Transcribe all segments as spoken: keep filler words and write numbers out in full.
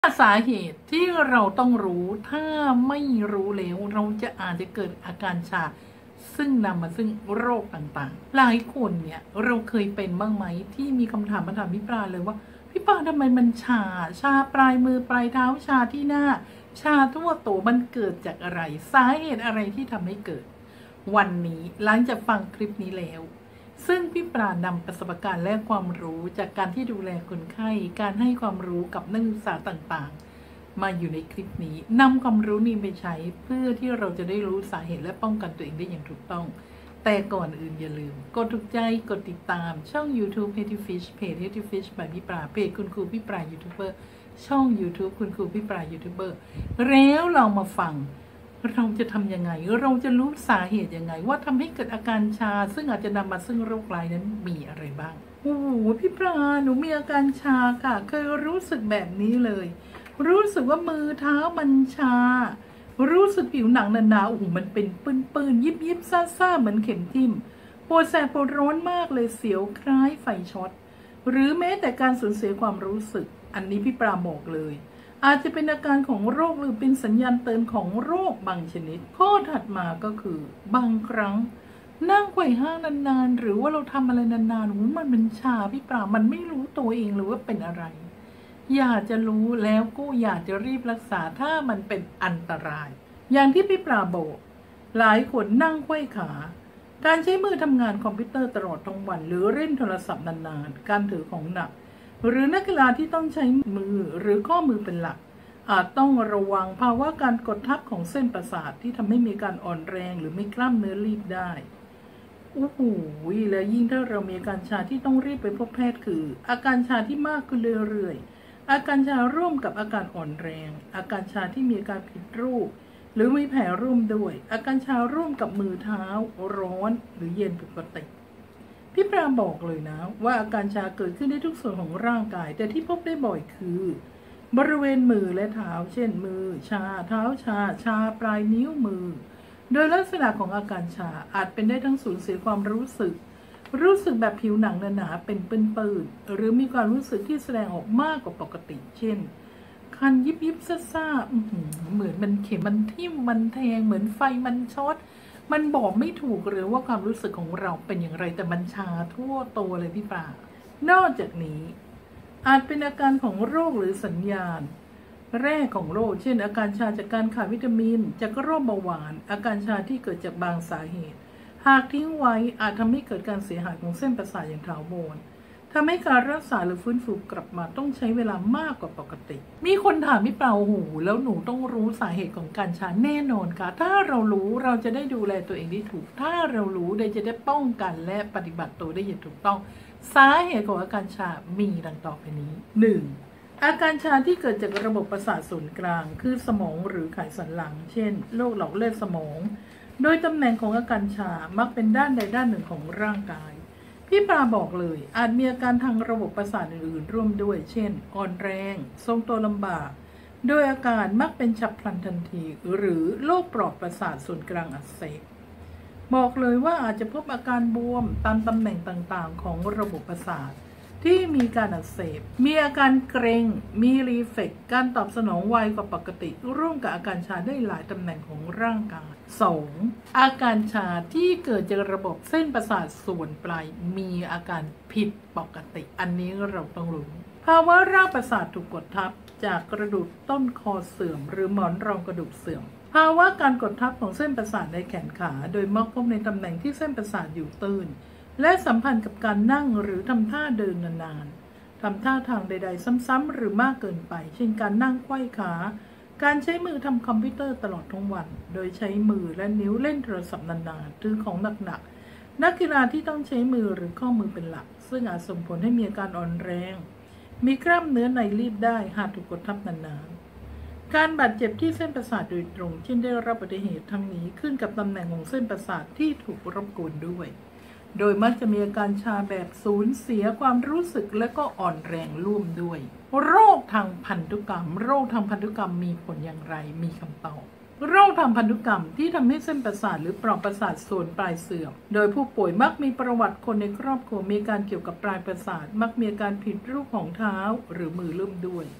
สาเหตุที่เราต้องรู้ถ้าไม่รู้แล้วเราจะอาจจะเกิดอาการชาซึ่งนำมาซึ่งโรคต่างๆหลายคนเนี่ยเราเคยเป็นบ้างไหมที่มีคำถามมาถามพี่ปลาเลยว่าพี่ปลาทำไมมันชาชาปลายมือปลายเท้าชาที่หน้าชาทั่วตัวมันเกิดจากอะไรสาเหตุอะไรที่ทำให้เกิดวันนี้หลังจากฟังคลิปนี้แล้วซึ่งพี่ปรานำประสบการณ์และความรู้จากการที่ดูแลคนไข้การให้ความรู้กับนักศึกษาต่างๆมาอยู่ในคลิปนี้นำความรู้นี้ไปใช้เพื่อที่เราจะได้รู้สาเหตุและป้องกันตัวเองได้อย่างถูกต้องแต่ก่อนอื่นอย่าลืมกดถูกใจกดติดตามช่อง YouTube Healthy Fish เพจ Healthy Fish by พี่ปราเพจคุณครูพี่ปรายูทูบเบอร์ช่อง YouTube คุณครูพี่ปรายูทูบเบอร์แล้วเรามาฟังเราจะทำยังไงเราจะรู้สาเหตุยังไงว่าทำให้เกิดอาการชาซึ่งอาจจะนำมาซึ่งโรคร้ายนั้นมีอะไรบ้างโอ้โหพี่ปลาหนูมีอาการชาค่ะเคยรู้สึกแบบนี้เลยรู้สึกว่ามือเท้ามันชารู้สึกผิวหนังหนาๆโอ้โหมันเป็นปื้นๆยิบยิบซ่าๆเหมือนเข็มทิ่มปวดแสบปวดร้อนมากเลยเสียวคล้ายไฟช็อตหรือแม้แต่การสูญเสียความรู้สึกอันนี้พี่ปลาบอกเลยอาจจะเป็นอาการของโรคหรือเป็นสัญญาณเตือนของโรคบางชนิดข้อถัดมาก็คือบางครั้งนั่งไขว่ห้างนานๆหรือว่าเราทำอะไรนานๆหูมันเป็นชาพี่ปลามันไม่รู้ตัวเองหรือว่าเป็นอะไรอยากจะรู้แล้วก็อยากจะรีบรักษาถ้ามันเป็นอันตรายอย่างที่พี่ปลาบอกหลายคนนั่งไขว้ขาการใช้มือทำงานคอมพิวเตอร์ตลอดทั้งวันหรือเล่นโทรศัพท์นานๆการถือของหนักหรือนักกีฬาที่ต้องใช้มือหรือข้อมือเป็นหลักอาจต้องระวังภาวะการกดทับของเส้นประสาทที่ทำให้มีการอ่อนแรงหรือมีกล้ามเนื้อรีบได้โอ้โหและยิ่งถ้าเรามีอาการชาที่ต้องรีบไปพบแพทย์คืออาการชาที่มากขึ้นเรื่อยๆอาการชาร่วมกับอาการอ่อนแรงอาการชาที่มีอาการผิดรูปหรือมีแผลร่วมด้วยอาการชาร่วมกับมือเท้าร้อนหรือเย็นผิดปกติพี่ปราบอกเลยนะว่าอาการชาเกิดขึ้นได้ทุกส่วนของร่างกายแต่ที่พบได้บ่อยคือบริเวณมือและเท้าเช่นมือชาเท้าชาชาปลายนิ้วมือโดยลักษณะของอาการชาอาจเป็นได้ทั้งสูญเสียความรู้สึกรู้สึกแบบผิวหนังหนาๆเป็นปื้นๆหรือมีความรู้สึกที่แสดงออกมากกว่าปกติเช่นคันยิบยิบซ่าๆเหมือนมันเข็มมันทิ่มมันแทงเหมือนไฟมันช็อตมันบอกไม่ถูกหรือว่าความรู้สึกของเราเป็นอย่างไรแต่มันชาทั่วตัวเลยพี่ปานอกจากนี้อาจเป็นอาการของโรคหรือสัญญาณแรกของโรคเช่นอาการชาจากการขาดวิตามินจากโรคเบาหวานอาการชาที่เกิดจากบางสาเหตุหากทิ้งไว้อาจทำให้เกิดการเสียหายของเส้นประสาทอย่างถาวรทำให้การรักษาหรือฟื้นฟูกลับมาต้องใช้เวลามากกว่าปกติมีคนถามพี่เปล่าหูแล้วหนูต้องรู้สาเหตุของการชาแน่นอนค่ะถ้าเรารู้เราจะได้ดูแลตัวเองได้ถูกถ้าเรารู้เราจะได้ป้องกันและปฏิบัติตัวได้อย่างถูกต้องสาเหตุของอาการชามีดังต่อไปนี้ หนึ่ง อาการชาที่เกิดจากระบบประสาทส่วนกลางคือสมองหรือไขสันหลังเช่นโรคหลอดเลือดสมองโดยตำแหน่งของอาการชามักเป็นด้านใดด้านหนึ่งของร่างกายพี่ปลาบอกเลยอาจมีอาการทางระบบประสาทอื่นๆร่วมด้วยเช่นอ่อนแรงทรงตัวลำบากโดยอาการมักเป็นฉับพลันทันทีหรือโรคปลอกประสาทส่วนกลางอักเสบบอกเลยว่าอาจจะพบอาการบวมตามตำแหน่งต่างๆของระบบประสาทที่มีการอักเสบมีอาการเกร็งมีรีเฟล็กซ์การตอบสนองไวกว่าปกติร่วมกับอาการชาได้หลายตำแหน่งของร่างกาย สอง อาการชาที่เกิดจากระบบเส้นประสาทส่วนปลายมีอาการผิดปกติอันนี้เราต้องรู้ภาวะรากประสาทถูกกดทับจากกระดูกต้นคอเสื่อมหรือหมอนรองกระดูกเสื่อมภาวะการกดทับของเส้นประสาทในแขนขาโดยมักพบในตำแหน่งที่เส้นประสาทอยู่ตื้นและสัมพันธ์กับการนั่งหรือทำท่าเดินนานๆทำท่าทางใดๆซ้ำๆหรือมากเกินไปเช่นการนั่งไขว้ขาการใช้มือทำคอมพิวเตอร์ตลอดทั้งวันโดยใช้มือและนิ้วเล่นโทรศัพท์นานๆถือของหนักๆนักกีฬาที่ต้องใช้มือหรือข้อมือเป็นหลักซึ่งอาจส่งผลให้มีอาการอ่อนแรงมีกล้ามเนื้อในรีบได้หากถูกกดทับนานๆการบาดเจ็บที่เส้นประสาทโดยตรงเช่นได้รับอุบัติเหตุทั้งนี้ขึ้นกับตำแหน่งของเส้นประสาทที่ถูกรบกวนด้วยโดยมักจะมีอาการชาแบบสูญเสียความรู้สึกและก็อ่อนแรงร่วมด้วยโรคทางพันธุกรรมโรคทางพันธุกรรมมีผลอย่างไรมีคำตอบโรคทางพันธุกรรมที่ทำให้เส้นประสาทหรือปลอกประสาทส่วนปลายเสื่อมโดยผู้ป่วยมักมีประวัติคนในครอบครัวมีการเกี่ยวกับปลายประสาทมักมีอาการผิดรูปของเท้าหรือมือร่วมด้วย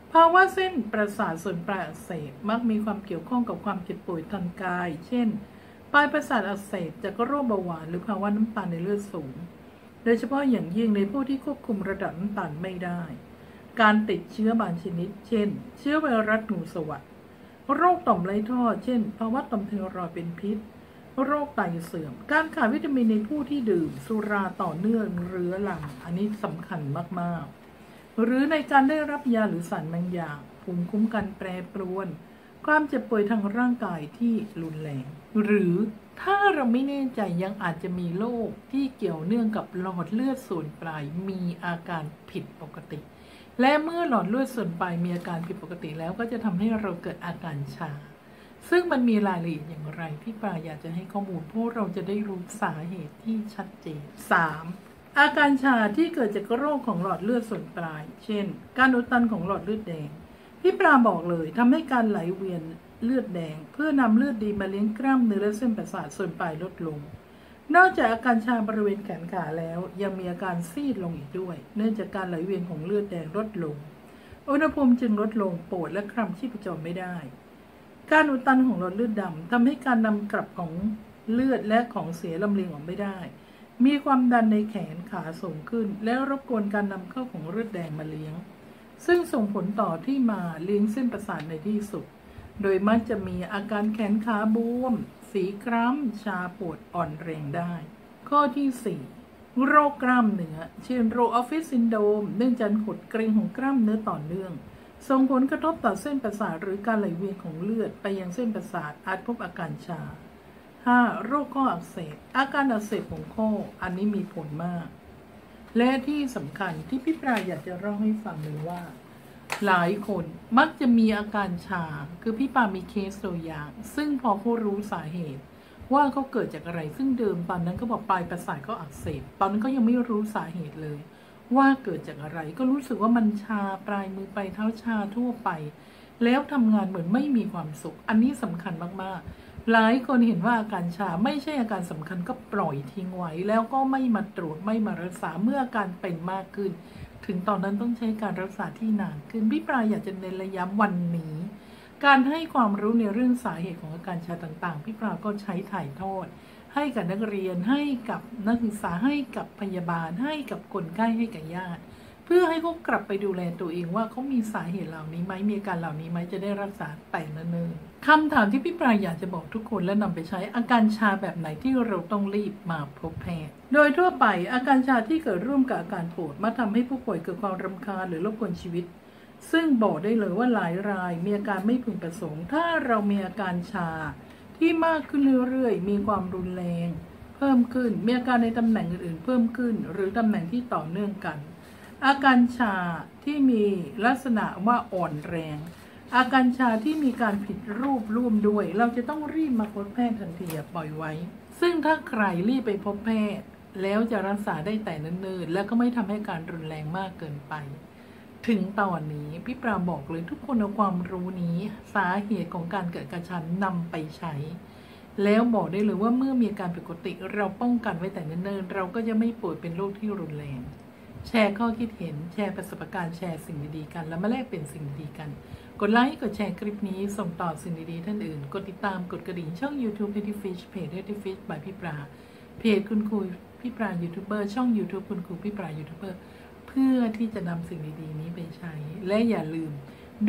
ภาวะเส้นประสาทส่วนปลายอักเสบมักมีความเกี่ยวข้องกับความเจ็บป่วยทางกาย เช่นปลายประสาทอักเสบจากโรคเบาหวานหรือภาวะน้ำตาลในเลือดสูงโดยเฉพาะอย่างยิ่งในผู้ที่ควบคุมระดับน้ำตาลไม่ได้การติดเชื้อบางชนิดเช่นเชื้อไวรัสหนูสวัสด์โรคต่อมไรท่อเช่นภาวะต่อมไทรอยด์เป็นพิษโรคไตเสื่อมการขาดวิตามินในผู้ที่ดื่มสุราต่อเนื่องเรื้อรังอันนี้สำคัญมากๆหรือในการได้รับยาหรือสารบางอย่างภูมิคุ้มกันแปรปรวนความเจ็บป่วยทางร่างกายที่รุนแรงหรือถ้าเราไม่แน่ใจยังอาจจะมีโรคที่เกี่ยวเนื่องกับหลอดเลือดส่วนปลายมีอาการผิดปกติและเมื่อหลอดเลือดส่วนปลายมีอาการผิดปกติแล้วก็จะทำให้เราเกิดอาการชาซึ่งมันมีรายละเอียดอย่างไรพี่ปลาอยากจะให้ข้อมูลพวกเราจะได้รู้สาเหตุที่ชัดเจน สาม อาการชาที่เกิดจากโรคของหลอดเลือดส่วนปลายเช่นการอุดตันของหลอดเลือดแดงพี่ปลาบอกเลยทำให้การไหลเวียนเลือดแดงเพื่อนำเลือดดีมาเลี้ยงกล้ามเนื้อและเส้นประสาทส่วนปลายลดลงนอกจากอาการชาบริเวณแขนขาแล้วยังมีอาการซีดลงอีกด้วยเนื่องจากการไหลเวียนของเลือดแดงลดลงอุณหภูมิจึงลดลงปวดและคลำชีพจรไม่ได้การอุดตันของหลอดเลือดดำทำให้การนำกลับของเลือดและของเสียลำเลียงออกไม่ได้มีความดันในแขนขาสูงขึ้นและรบกวนการนำเข้าของเลือดแดงมาเลี้ยงซึ่งส่งผลต่อที่มาเลี้ยงเส้นประสาทในที่สุดโดยมักจะมีอาการแขนขาบวมสีคล้ำชาปวดอ่อนแรงได้ข้อที่สี่โรคกล้ามเนื้อเช่นโรคออฟฟิศซินโดรมเนื่องจากหดเกร็งของกล้ามเนื้อต่อเนื่องส่งผลกระทบต่อเส้นประสาทหรือการไหลเวียนของเลือดไปยังเส้นประสาทอาจพบอาการชา ห้า. โรคข้ออักเสบอาการอักเสบของข้ออันนี้มีผลมากและที่สำคัญที่พี่ปลาอยากจะเล่าให้ฟังเลยว่าหลายคนมักจะมีอาการชาคือพี่ปามีเคสตัวอย่างซึ่งพอเขารู้สาเหตุว่าเขาเกิดจากอะไรซึ่งเดิมตอนนั้นก็บอกปลายประสาทก็อักเสบตอนนั้นก็ยังไม่รู้สาเหตุเลยว่าเกิดจากอะไรก็รู้สึกว่ามันชาปลายมือปลายเท้าชาทั่วไปแล้วทำงานเหมือนไม่มีความสุขอันนี้สำคัญมากๆหลายคนเห็นว่าอาการชาไม่ใช่อาการสำคัญก็ปล่อยทิ้งไว้แล้วก็ไม่มาตรวจไม่มารักษาเมื่ออาการเป็นมากขึ้นถึงตอนนั้นต้องใช้การรักษาที่นานขึ้นพี่ปลาอยากจะเน้นระยะวันนี้การให้ความรู้ในเรื่องสาเหตุของอาการชาต่างๆพี่ปลาก็ใช้ถ่ายทอดให้กับนักเรียนให้กับนักศึกษาให้กับพยาบาลให้กับคนไข้ให้กับญาติเพื่อให้เขากลับไปดูแลตัวเองว่าเขามีสาเหตุเหล่านี้ไหมมีอาการเหล่านี้ไหมจะได้รักษาแต่ละเนิ่นคำถามที่พี่ปลาอยากจะบอกทุกคนและนำไปใช้อาการชาแบบไหนที่เราต้องรีบมาพบแพทย์โดยทั่วไปอาการชาที่เกิดร่วมกับอาการปวดมาทำให้ผู้ป่วยเกิดความรำคาญหรือรบกวนชีวิตซึ่งบอกได้เลยว่าหลายรายมีอาการไม่พึงประสงค์ถ้าเรามีอาการชาที่มากขึ้นเรื่อยๆมีความรุนแรงเพิ่มขึ้นมีอาการในตำแหน่งอื่นๆเพิ่มขึ้นหรือตำแหน่งที่ต่อเนื่องกันอาการชาที่มีลักษณะว่าอ่อนแรงอาการชาที่มีการผิดรูปร่วมด้วยเราจะต้องรีบมาพบแพทย์ทันทีอย่าปล่อยไว้ซึ่งถ้าใครรีบไปพบแพทย์แล้วจะรักษาได้แต่เนิ่นๆและก็ไม่ทำให้การรุนแรงมากเกินไปถึงตอนนี้พี่ปราบอกเลยทุกคนเอาความรู้นี้สาเหตุของการเกิดกระชันนำไปใช้แล้วบอกได้เลยว่าเมื่อมีอาการผิดปกติเราป้องกันไว้แต่เนิ่นๆเราก็จะไม่ป่วยเป็นโรคที่รุนแรงแชร์ข้อคิดเห็นแชร์ประสบการณ์แชร์สิ่งดีๆกันแล้วมาแลกเปลี่ยนสิ่งดีๆกันกดไลค์กดแชร์คลิปนี้ส่งต่อสิ่งดีๆท่านอื่นกดติดตามกดกระดิ่งช่อง YouTube Healthy Fish เพจ Healthy Fish by พี่ปลาเพจคุณครูพี่ปลายูทูบเบอร์ช่อง YouTube คุณครูพี่ปลายูทูบเบอร์เพื่อที่จะนำสิ่งดีๆนี้ไปใช้และอย่าลืม